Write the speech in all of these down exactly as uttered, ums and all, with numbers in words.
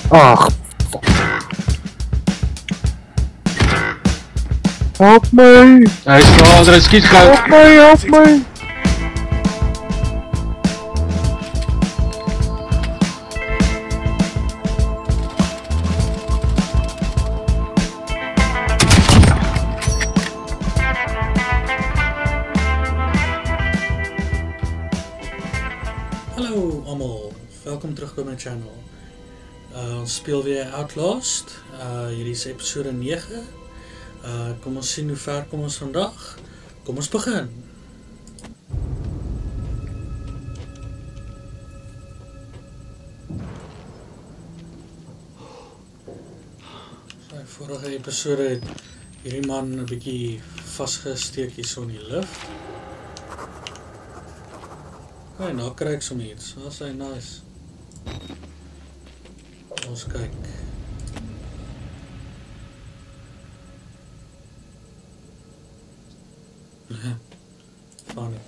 Ach, help me! Hij is daar, er is kiesgoud. Help me, help me! Hallo allemaal, welkom terug by my channel. Uh, ons speel weer Outlast, uh, hierdie is episode nege. Uh, kom ons sien hoe ver kom ons vandag. Kom ons begin. So, vorige episode het hierdie man 'n bietjie vasgesteek hier so in die lug. Hey, nou kry ek som iets. Dat is hy nice. Ons kyk. Funny.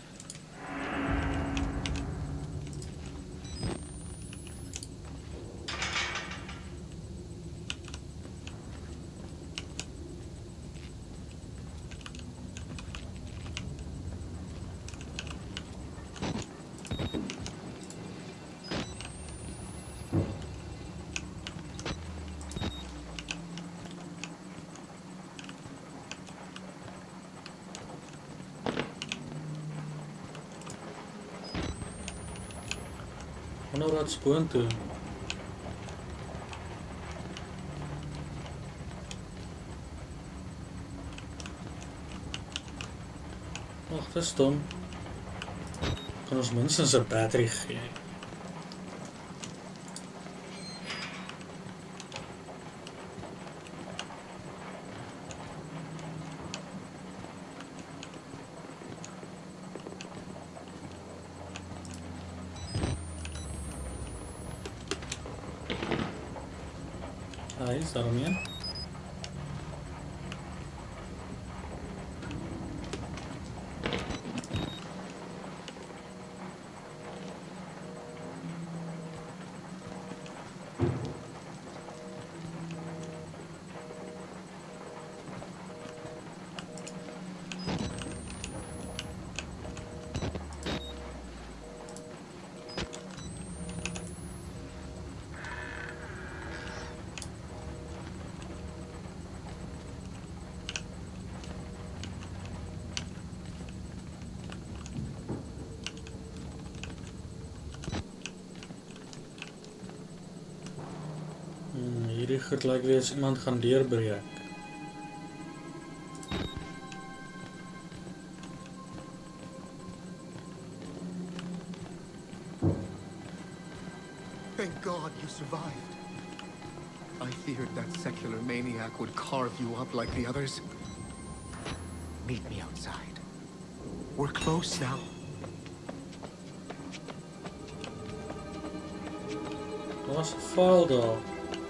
Nou dat spoon toe. Ach, dit is dom. Kan ons minstens 'n battery gee. Hij is daarom in. Hierdie goed lyk weer as iemand gaan deurbreek. Thank God you survived. I feared that secular maniac would carve you up like the others. Meet me outside. We're close now. Daar's 'n file daar.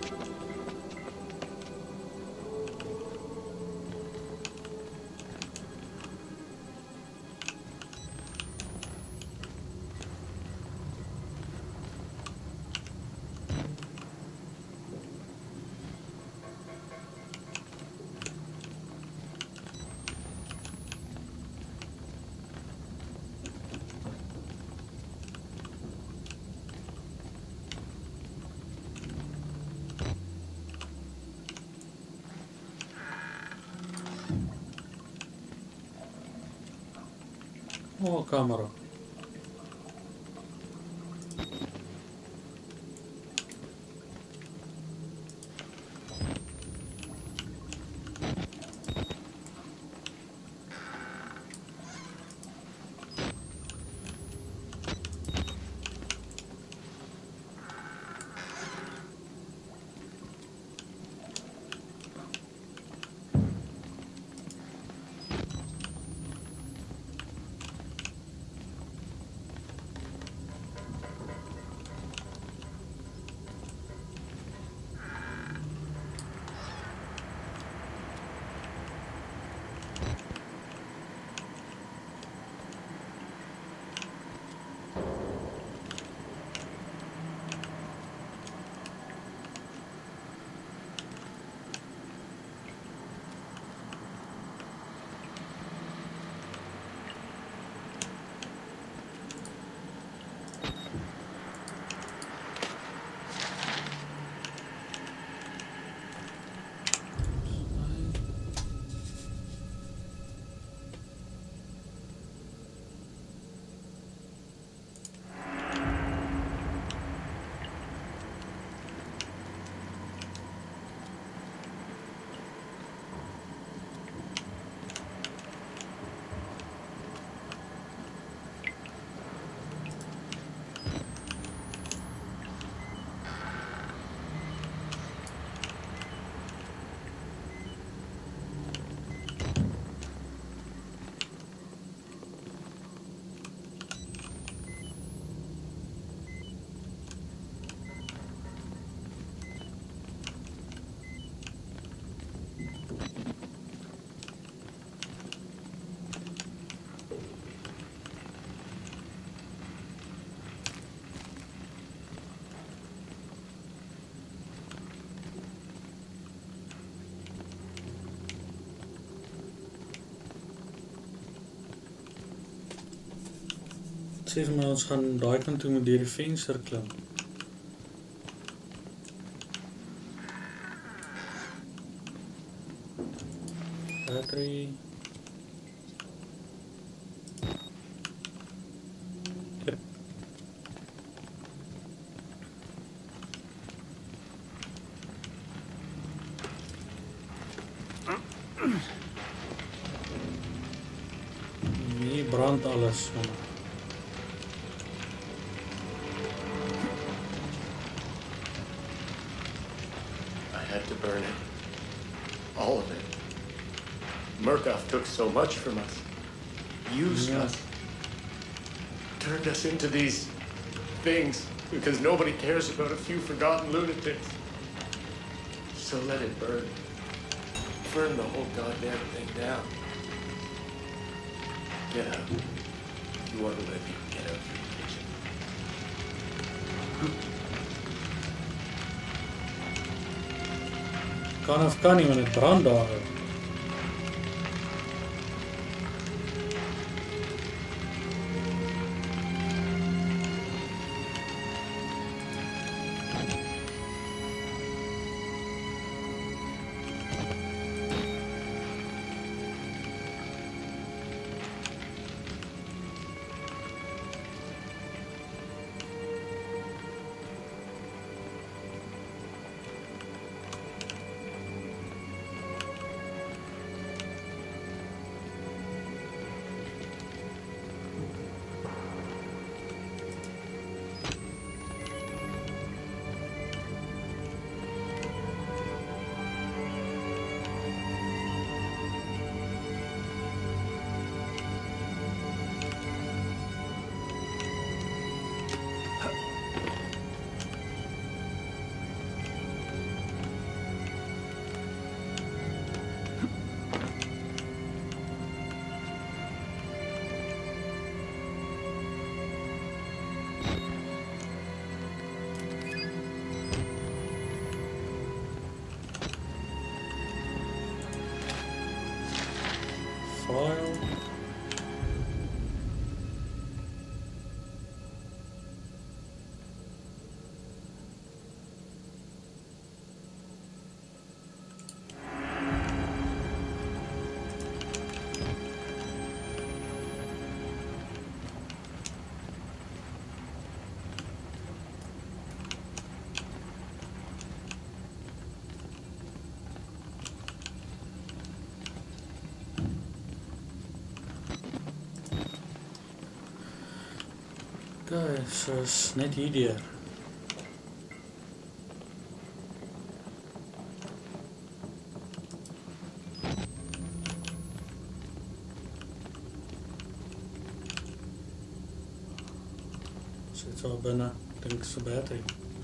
Oh, camera. Sê vir my ons gaan daai kant toe moet deur die venster klim. Battery. Yep. Nee, brand alles. Man. I had to burn it. All of it. Murkoff took so much from us. Used Yeah. us. Turned us into these things because nobody cares about a few forgotten lunatics. So let it burn. Burn the whole goddamn thing down. Get out. If you want to live, you can get out through the kitchen. Kan of kan nie, want het brand daar. File. Okay, so is net hierdeur. Sit al binne, dink so battery.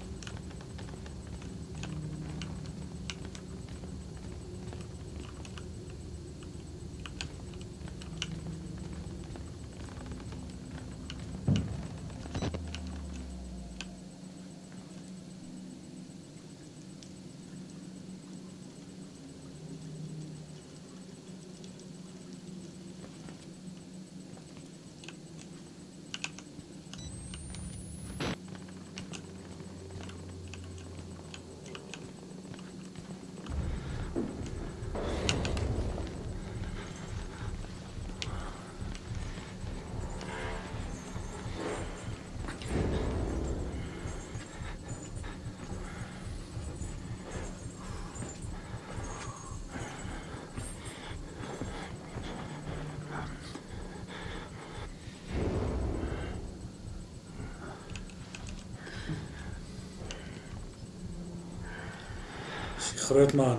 Groot man.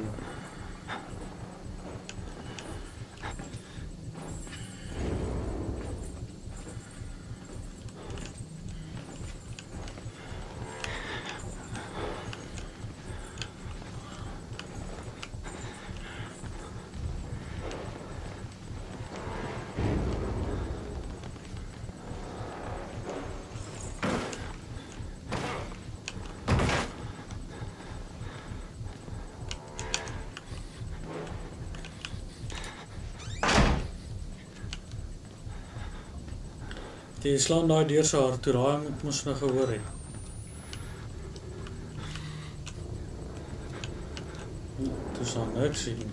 Die slaan daai deur so hard toe, daai moet mos nou gehoor het. Toe sal niks sien.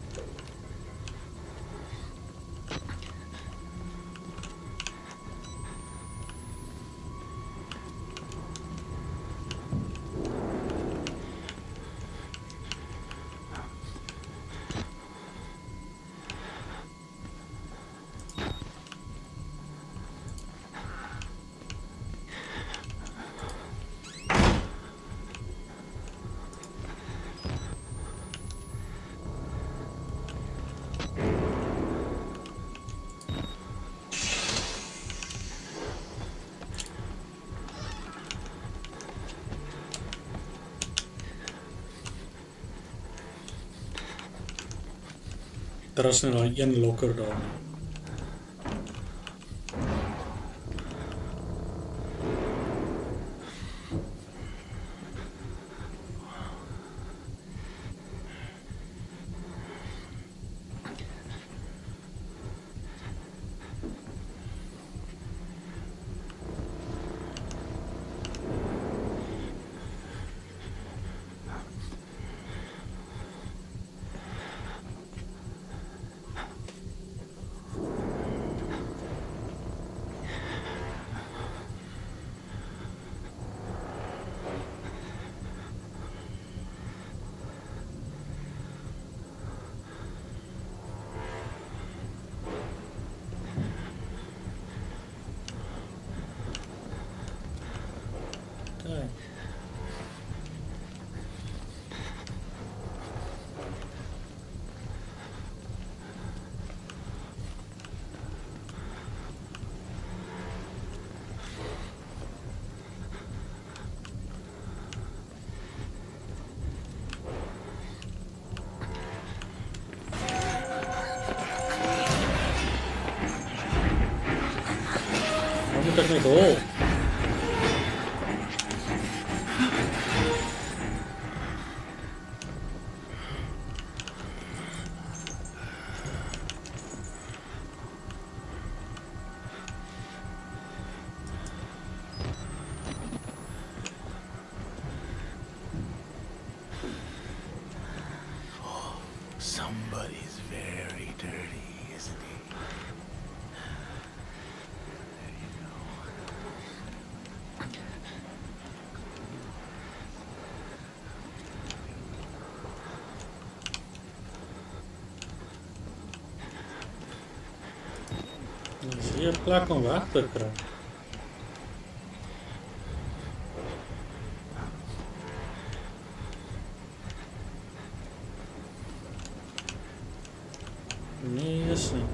Daar is nou daai een lokker daar. Okay. Waar moet ek net hol? Somebody's very dirty, isn't he? There you go. Dis hier 'n plek om weg te kry. Nee, is nie.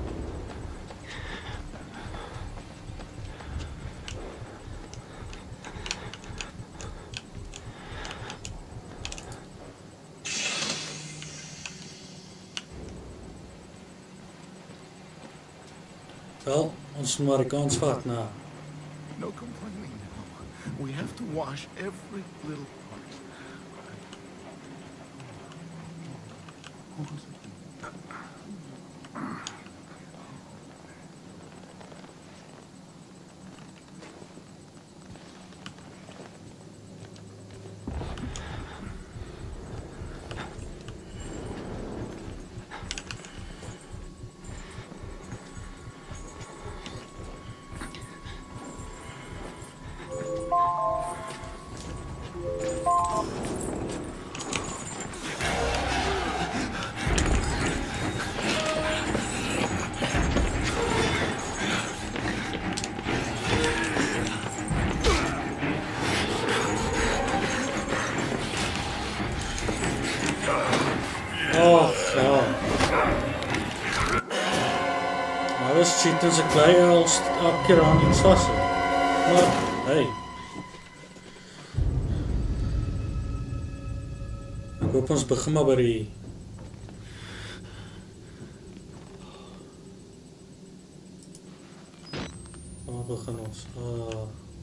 Wel, ons moet maar die kans vat na. No complaining now. We have to wash every little part. Oh, ja. Nou is cheat as ek klei als elke keer aan iets vast het. Maar, hey. Ek hoop ons begin maar by die waar begin ons? Uh,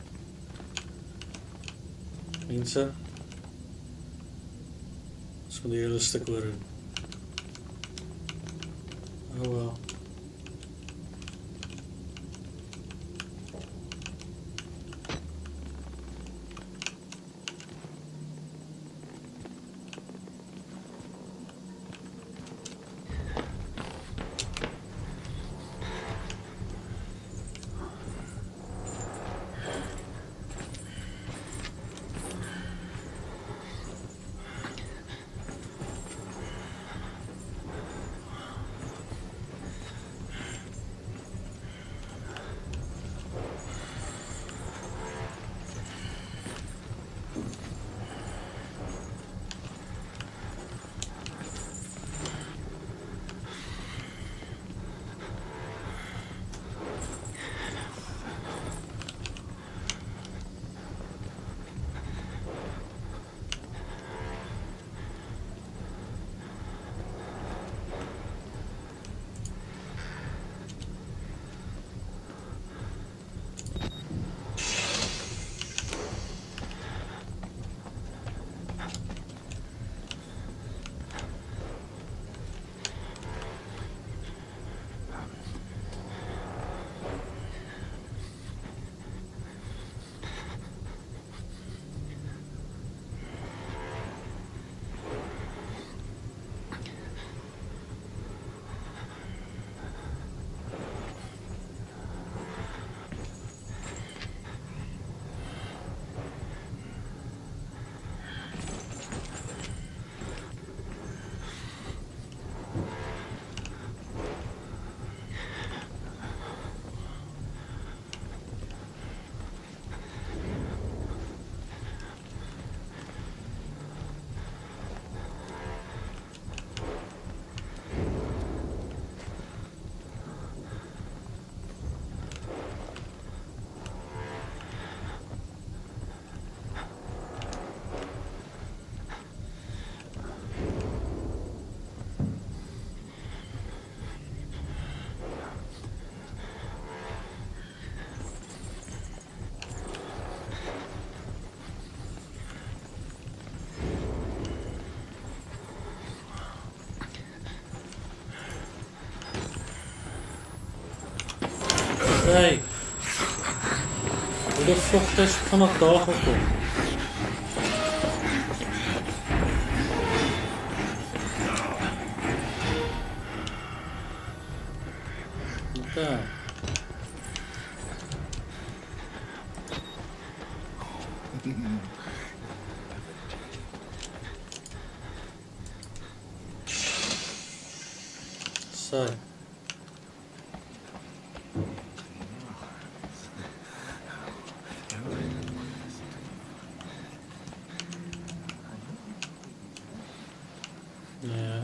mense ons moet die hele stuk oor doen. Oh well. Hey. Hoe de vlucht is vanaf daar gekomen? Okay. So. Yeah.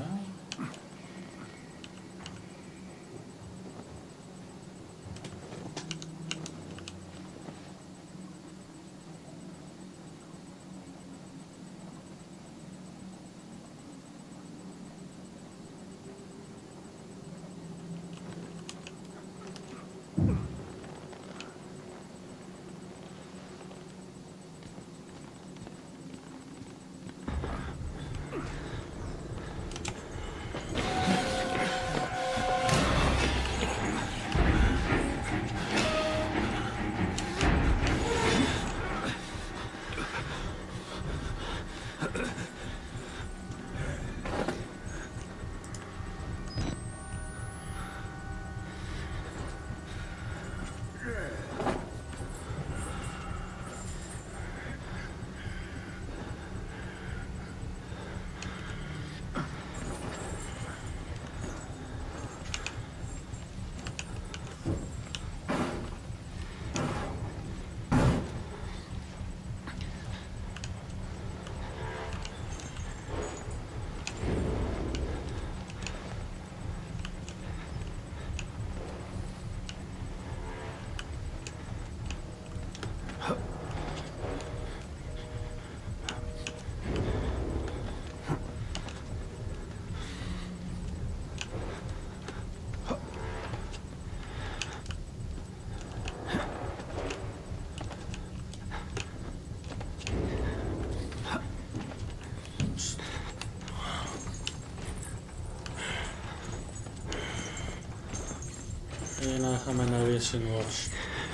En dan gaan we nou weer zien was.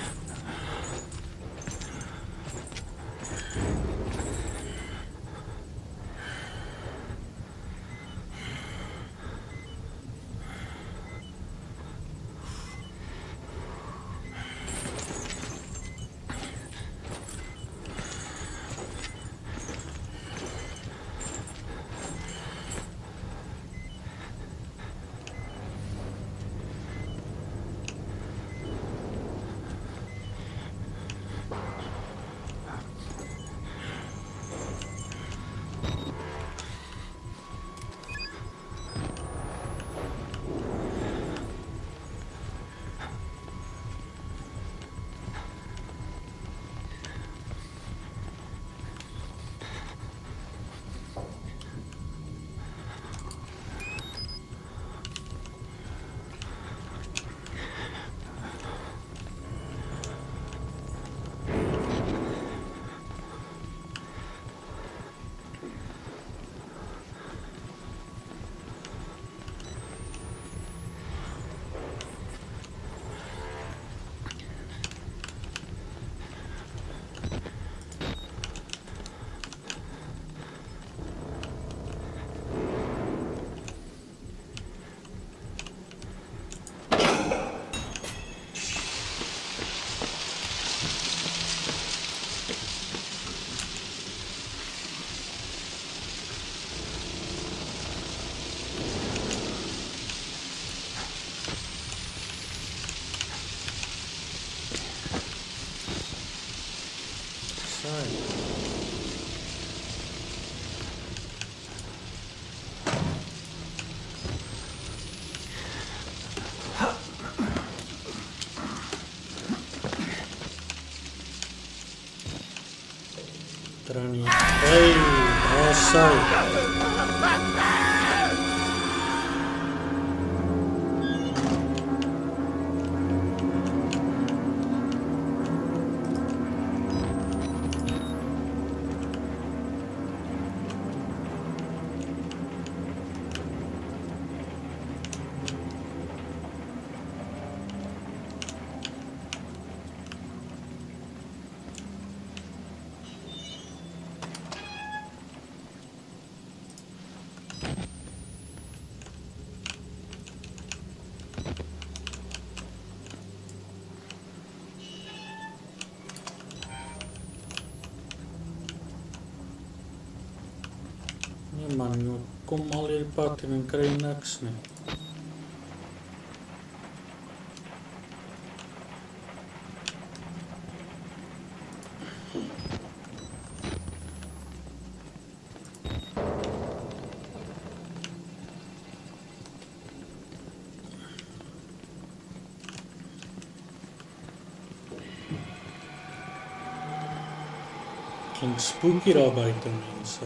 Trani. Hey, awesome. Ja man, jy kom al hierdie pad en dan kry jy niks nie. Klink spooky daar buite, mense.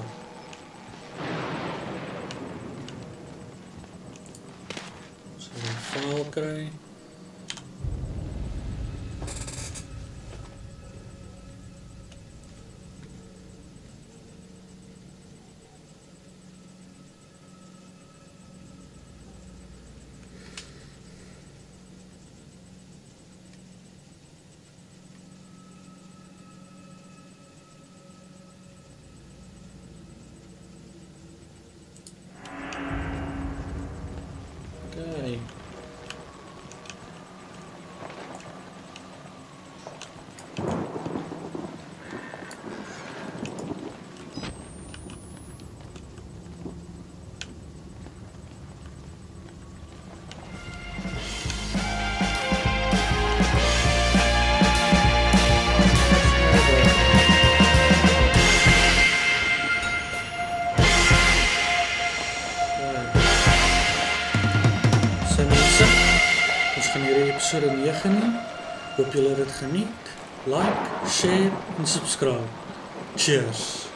So een faal kry. Okay. Episode negen nie. Hoop julle dit geniet. Like, share en subscribe. Cheers!